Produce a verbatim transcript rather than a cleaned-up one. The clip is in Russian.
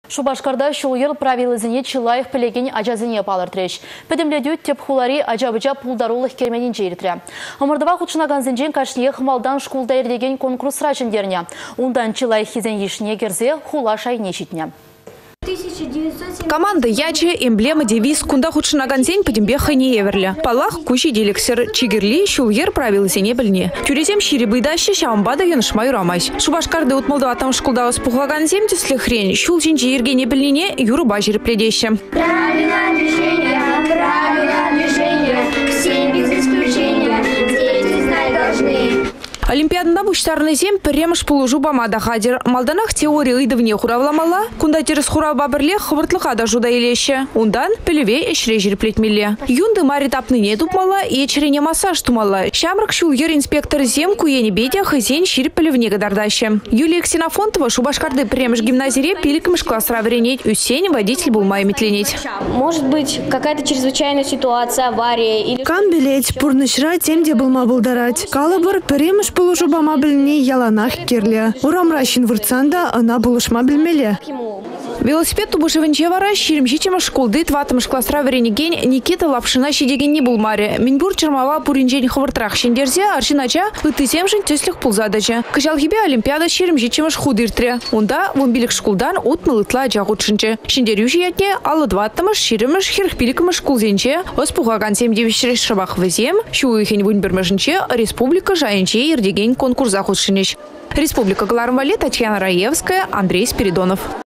Шубашкарда шул ел правилызыне чылайық пілеген ажазыне палыртреш. Пөдімледі теп хулари ажабыжа пулдарулық керменін жейрітірі. Омырдыва құтшынаған зінжен кашне хымалдан шкулда ердеген конкурс рачындеріне. Ондан чылайық хизен ешіне керзе хула шайне шитне. Команда Яче, эмблема, девиз, кунда худшынаган зень подембеха не еверля. Палах кучи делексер, чигерли, шулгер правил зене бельне. Тюрезем ширибыдащи шамбада янышмай рамась. Шубашкарды утмалдаватам шкулда успухлаган зем тесли хрень, шул зенчи ергене бельнине юруба жирпледеще. Правила движения, правила движения, все без исключения, дети знать должны. Олимпиадында буштарны зем премш пулужу бамада хадер. Малданах теория идывне хуравламала, кунда терес хурав бабырле хвыртлыка да жуда илеще. Ундан пелеве эшре жирплетмелле. Юнды мари тапныне тупмала и эчрене массаж тумала. Шамрак шулгер инспектор зем куени бедя хызен шир пелевне гадардаще. Юлия Ксенофонтова Шубашкарды премш гимназире пиликмш класс равренеть, усень водитель был май метленеть. Может быть, какая-то чрезвычайная ситуация, авария или... Кам билеть, пурнышра тем, где был мабыл дарать. Калабар премш Полушуба мобильни яланах керле. Урам ращин вурцанда, она булушма бельмеле. Велосипед тубышевенче вара ширимщичема школды тватымш классра веренеген Никита Лапшина щедеген не был маре. Минбур чермава пуринжень хвартрах щендерзе аршинача лытыземжен теслих пулзадача. Кыжалхибе Олимпиада ширимщичемаш худыртре. Унда вомбилик шкулдан утмылытла жагутшинче. Щендерюши ятне алы дваттымаш ширимаш хирхпиликымаш шкулзенче оспухаган семдевищереш шабах везем щуихень вунбермешенче республика жаенче ердеген конкурс захудшинеч. Республика Галармвале, Татьяна Раевская, Андрей Спиридонов.